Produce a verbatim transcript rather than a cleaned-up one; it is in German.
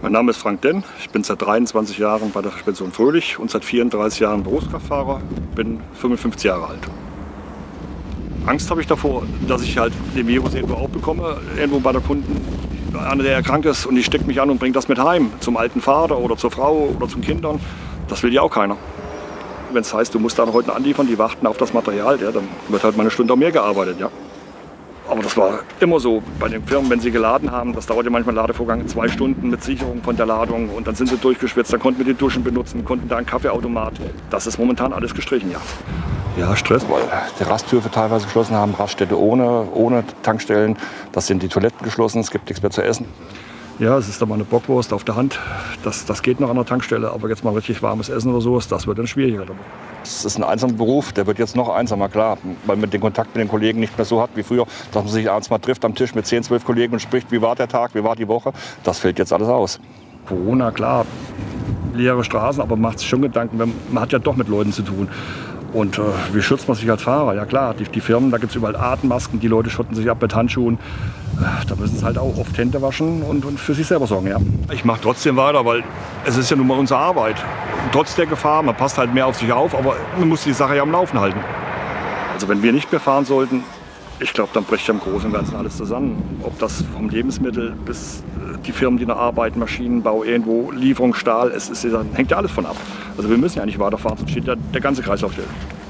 Mein Name ist Frank Denn. Ich bin seit dreiundzwanzig Jahren bei der Spedition Fröhlich und seit vierunddreißig Jahren Berufskraftfahrer. Bin fünfundfünfzig Jahre alt. Angst habe ich davor, dass ich halt den Virus irgendwo auch bekomme, irgendwo bei der Kunden, einer, der erkrankt ist und die steckt mich an und bringt das mit heim, zum alten Vater oder zur Frau oder zum Kindern. Das will ja auch keiner. Wenn es heißt, du musst dann heute anliefern, die warten auf das Material, ja, dann wird halt mal eine Stunde mehr gearbeitet. Ja. Aber das war immer so bei den Firmen, wenn sie geladen haben, das dauert ja manchmal ein Ladevorgang zwei Stunden mit Sicherung von der Ladung und dann sind sie durchgeschwitzt, dann konnten wir die Duschen benutzen, konnten da einen Kaffeeautomat. Das ist momentan alles gestrichen, ja. Ja, Stress, weil die Rasthöfe teilweise geschlossen haben, Raststätte ohne, ohne Tankstellen, das sind die Toiletten geschlossen, es gibt nichts mehr zu essen. Ja, es ist da mal eine Bockwurst auf der Hand, das, das geht noch an der Tankstelle, aber jetzt mal richtig warmes Essen oder sowas, das wird dann schwieriger. Es ist ein einsamer Beruf, der wird jetzt noch einsamer, klar, weil man den Kontakt mit den Kollegen nicht mehr so hat wie früher, dass man sich abends mal trifft am Tisch mit zehn, zwölf Kollegen und spricht, wie war der Tag, wie war die Woche, das fällt jetzt alles aus. Corona, klar, leere Straßen, aber man macht sich schon Gedanken, man hat ja doch mit Leuten zu tun. Und äh, wie schützt man sich als Fahrer? Ja klar, die, die Firmen, da gibt es überall Atemmasken, die Leute schotten sich ab mit Handschuhen. Äh, da müssen sie halt auch oft Hände waschen und, und für sich selber sorgen. Ja. Ich mache trotzdem weiter, weil es ist ja nun mal unsere Arbeit. Trotz der Gefahr, man passt halt mehr auf sich auf, aber man muss die Sache ja am Laufen halten. Also wenn wir nicht mehr fahren sollten, ich glaube, dann bricht ja im Großen und Ganzen alles zusammen. Ob das vom Lebensmittel bis die Firmen, die noch arbeiten, Maschinenbau, irgendwo, Lieferung, Stahl, es ist, hängt ja alles von ab. Also wir müssen ja nicht weiterfahren, sonst steht ja der ganze Kreislauf still.